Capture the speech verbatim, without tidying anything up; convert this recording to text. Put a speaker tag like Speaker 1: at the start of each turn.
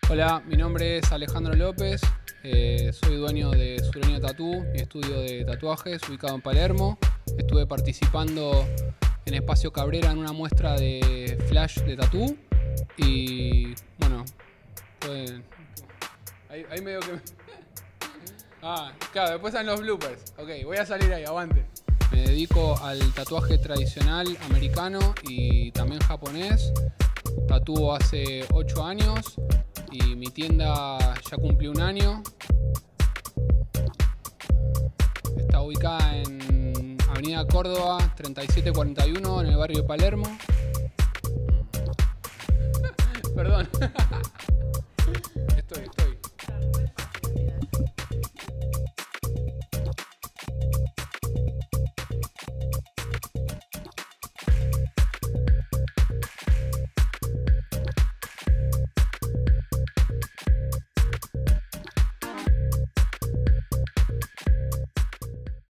Speaker 1: Hola, mi nombre es Alejandro López, eh, soy dueño de Sureño Tattoo, mi estudio de tatuajes ubicado en Palermo. Estuve participando en Espacio Cabrera en una muestra de flash de tatú y bueno, fue... ahí, ahí medio que... Ah, claro, después están los bloopers. Ok, voy a salir ahí, aguante. Me dedico al tatuaje tradicional americano y también japonés. Tatúo hace ocho años y mi tienda ya cumplió un año. Está ubicada en Avenida Córdoba treinta y siete cuarenta y uno en el barrio de Palermo. Perdón.